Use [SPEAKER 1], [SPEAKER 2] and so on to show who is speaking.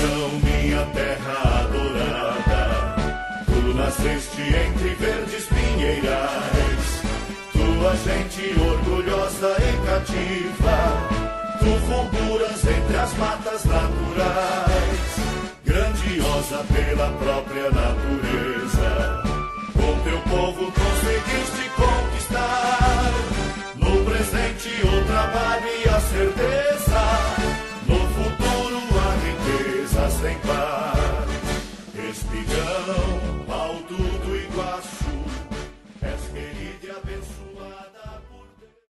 [SPEAKER 1] chão, minha terra adorada. Tu nasceste entre verdes pinheirais, tua gente orgulhosa e cativa. Tu fulguras entre as matas naturais, grandiosa pela própria natureza. Com teu povo conseguiste conquistar, no presente o trabalho e a certeza, no futuro a riqueza sem par.